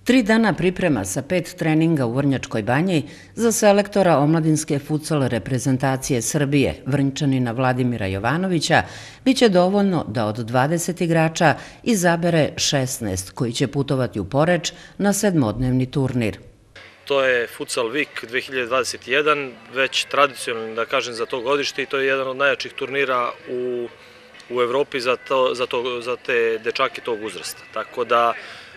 3 dana priprema sa 5 treninga u Vrnjačkoj banji za selektora omladinske futsal reprezentacije Srbije, Vrnjčanina Vladimira Jovanovića, biće dovoljno da od 20 igrača izabere 16 koji će putovati u Poreč na 7-dnevni turnir. To je Futsal Week 2021, već tradicionalni, da kažem, za to godište i to je jedan od najjačih turnira u Evropi za te dečake tog uzrasta. Tako da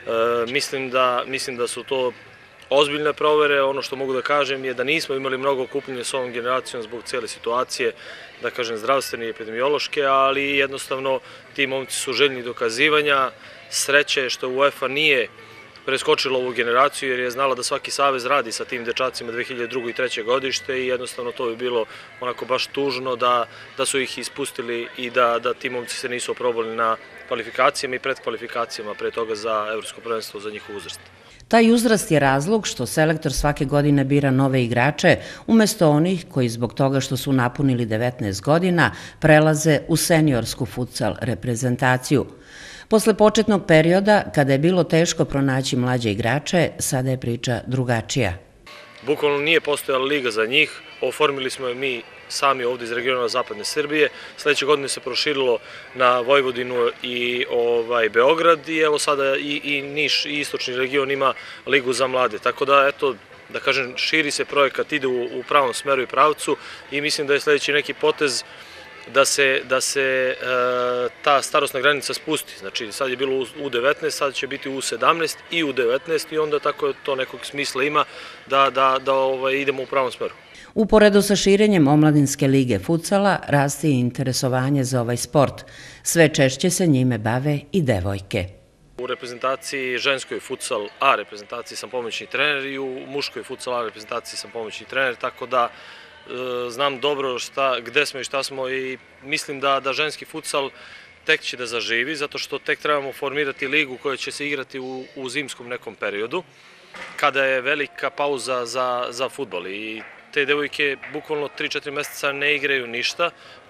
mislim da su to ozbiljne provere. Ono što mogu da kažem je da nismo imali mnogo okupljenja s ovom generacijom zbog cijele situacije, da kažem, zdravstvene i epidemiološke, ali jednostavno ti momci su željni dokazivanja. Sreće je što UEFA nije preskočila ovu generaciju jer je znala da svaki savez radi sa tim dečacima 2002. i 2003. godište i jednostavno to bi bilo onako baš tužno da su ih ispustili i da ti momci se nisu oprobali na kvalifikacijama i predkvalifikacijama pre toga za evropsko prvenstvo za njihov uzrast. Taj uzrast je razlog što selektor svake godine bira nove igrače umesto onih koji zbog toga što su napunili 19 godina prelaze u seniorsku futsal reprezentaciju. Posle početnog perioda, kada je bilo teško pronaći mlađe igrače, sada je priča drugačija. Bukvalno nije postojala liga za njih, oformili smo je mi sami ovdje iz regiona Zapadne Srbije, sledeće godine se proširilo na Vojvodinu i Beograd i evo sada i Niš i istočni region ima ligu za mlade, tako da eto, da kažem, širi se projekat, ide u pravom smeru i pravcu i mislim da je sledeći neki potez da se ta starosna granica spusti. Znači sad je bilo u 19, sad će biti u 17 i u 19 i onda tako to nekog smisla ima da idemo u pravom smeru. Uporedo sa širenjem omladinske lige futsala raste i interesovanje za ovaj sport. Sve češće se njime bave i devojke. U reprezentaciji ženskoj futsal A reprezentaciji sam pomoćni trener i u muškoj futsal A reprezentaciji sam pomoćni trener, tako da znam dobro gde smo i šta smo i mislim da ženski futsal tek će da zaživi, zato što tek trebamo formirati ligu koja će se igrati u zimskom nekom periodu, kada je velika pauza za fudbal i te devojke bukvalno 3-4 meseca ne igraju ništa,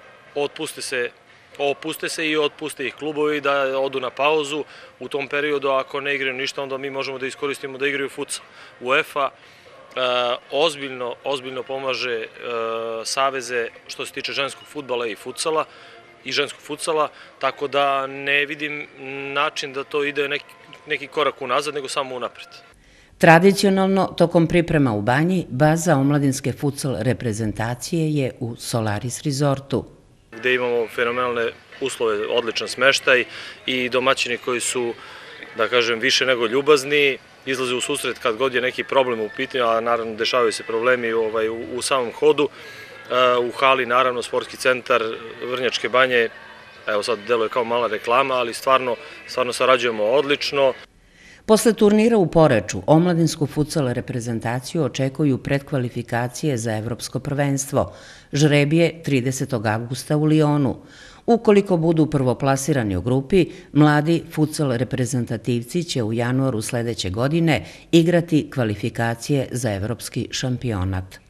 opuste se i otpuste ih klubovi da odu na pauzu. U tom periodu ako ne igraju ništa, onda mi možemo da iskoristimo da igraju futsal. UEFA ozbiljno pomaže saveze što se tiče ženskog fudbala i futsala i ženskog futsala, tako da ne vidim način da to ide neki korak unazad, nego samo unapred. Tradicionalno, tokom priprema u banji, baza omladinske futsal reprezentacije je u Solaris Resortu, gde imamo fenomenalne uslove, odličan smeštaj i domaćini koji su, da kažem, više nego ljubazni, izlaze u susret kad god je neki problem u pitanju, a naravno dešavaju se problemi u samom hodu. U hali, naravno, sportski centar Vrnjačke banje, evo sad deluje kao mala reklama, ali stvarno sarađujemo odlično. Posle turnira u Poreču, omladinsku futsal reprezentaciju očekuju predkvalifikacije za evropsko prvenstvo. Žreb je 30. avgusta u Lionu. Ukoliko budu prvoplasirani u grupi, mladi futsal reprezentativci će u januaru sledeće godine igrati kvalifikacije za evropski šampionat.